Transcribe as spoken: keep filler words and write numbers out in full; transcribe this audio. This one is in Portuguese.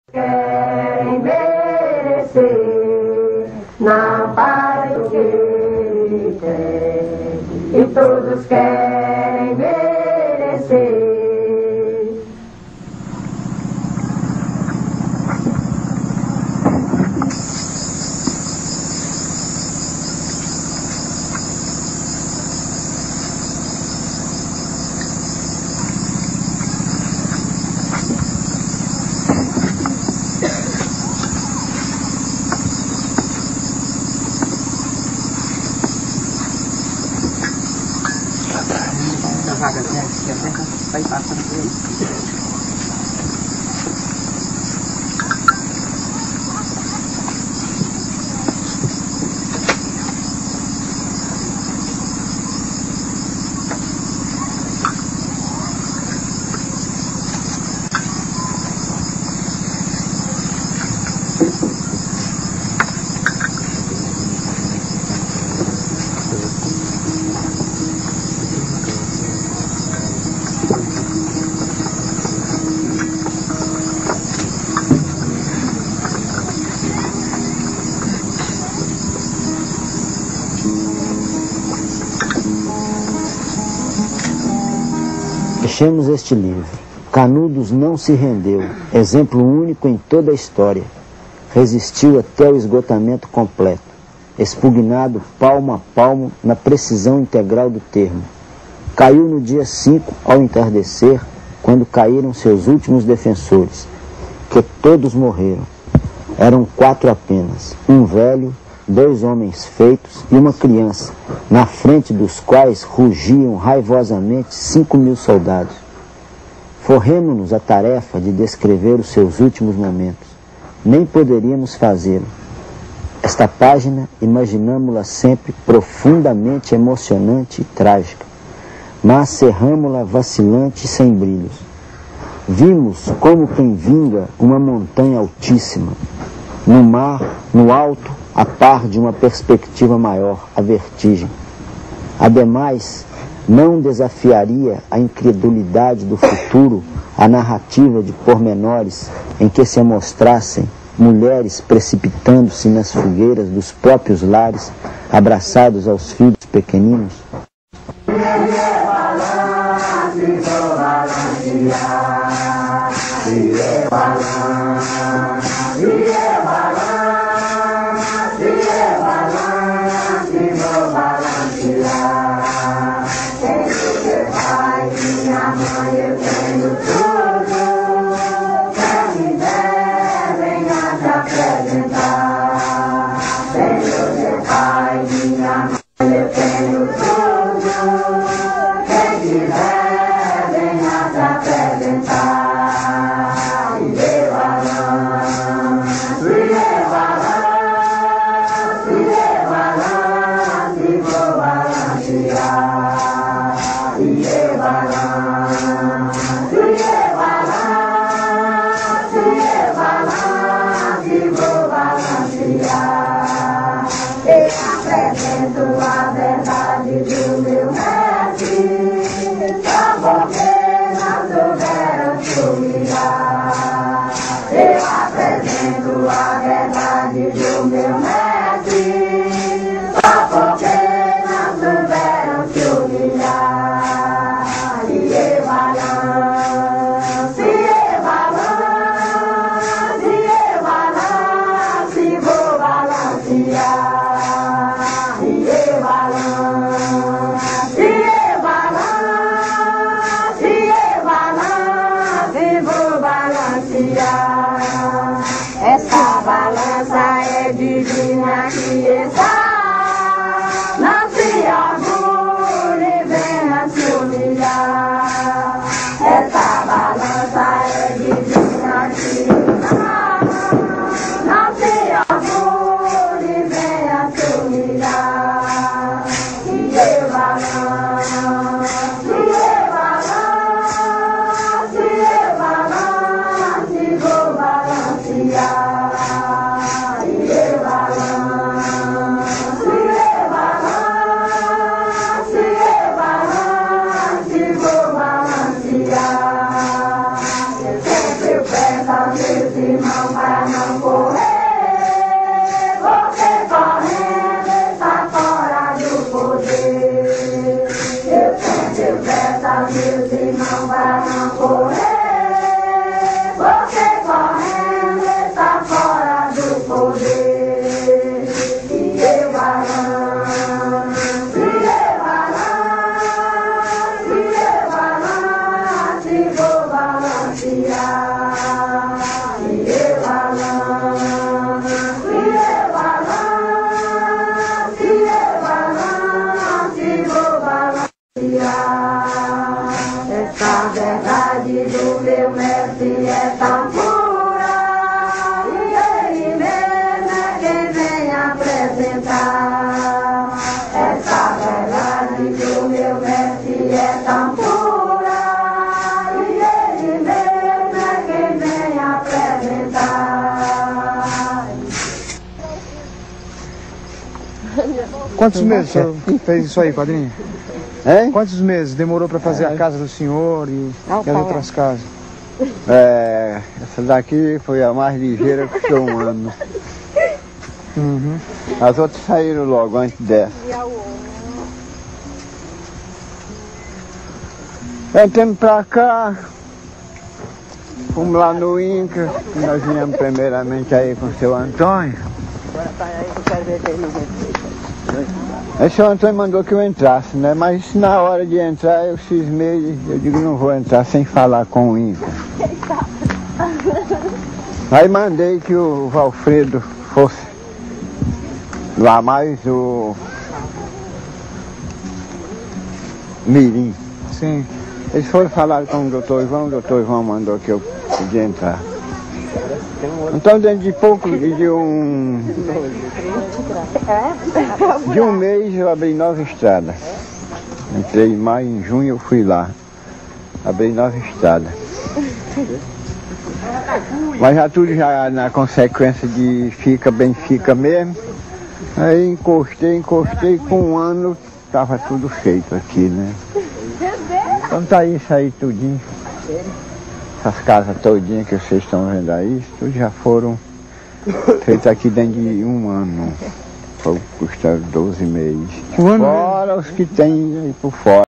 Querem merecer, não faz o que quer, e todos querem merecer. Fechemos este livro. Canudos não se rendeu, exemplo único em toda a história. Resistiu até o esgotamento completo, expugnado palmo a palmo na precisão integral do termo. Caiu no dia cinco ao entardecer, quando caíram seus últimos defensores, que todos morreram. Eram quatro apenas, um velho, dois homens feitos e uma criança, na frente dos quais rugiam raivosamente cinco mil soldados. Forremo-nos a tarefa de descrever os seus últimos momentos. Nem poderíamos fazê-lo. Esta página imaginamo-la sempre profundamente emocionante e trágica, mas cerramo-la vacilante e sem brilhos. Vimos como quem vinga uma montanha altíssima, no mar, no alto, a par de uma perspectiva maior, a vertigem. Ademais, não desafiaria a incredulidade do futuro a narrativa de pormenores em que se mostrassem mulheres precipitando-se nas fogueiras dos próprios lares, abraçados aos filhos pequeninos? Essa balança é divina que está, não se orgulhe, venha se humilhar. Essa balança é divina que está, não se orgulhe, venha se humilhar. E eu balanço, e eu balanço, e eu balanço, e vou balancear. Sim. mão para não correr. Você correndo está fora do poder. Eu tento, eu peço aos meus irmãos para não correr. Você correndo está fora do poder. E eu balanço, e eu balanço, e eu balanço, e vou balancear. E eu balanço, e eu balanço, e eu balanço, e vou balancear. Essa verdade do meu mestre é tão pura, e ele mesmo é quem vem apresentar. Essa verdade do meu mestre é tão pura, e ele mesmo é quem vem apresentar. Quantos meses o senhor fez isso aí, padrinho? Hein? Quantos meses demorou para fazer a casa do senhor e, e as outras casas? É, essa daqui foi a mais ligeira que foi um ano. Uhum. As outras saíram logo antes dessa. Entramos pra cá, fomos lá no Inca, nós viemos primeiramente aí com o seu Antônio. Aí o seu Antônio mandou que eu entrasse, né? Mas na hora de entrar eu cismei, eu digo, não vou entrar sem falar com o Inca. Aí mandei que o Valfredo fosse lá mais o Mirim. Sim. Eles foram falar com o doutor Ivan, o doutor Ivan mandou que eu podia entrar. Então dentro de pouco, de um, de um mês eu abri nova estrada. Entrei em maio, em junho eu fui lá. Abri nova estrada. Mas já tudo já na consequência de fica bem fica mesmo. Aí encostei, encostei, com um ano estava tudo feito aqui, né? Então tá isso aí tudinho. Essas casas todinhas que vocês estão vendo aí, tudo já foram feitas aqui dentro de um ano. Custa doze meses. Um ano Fora os que tem aí por fora.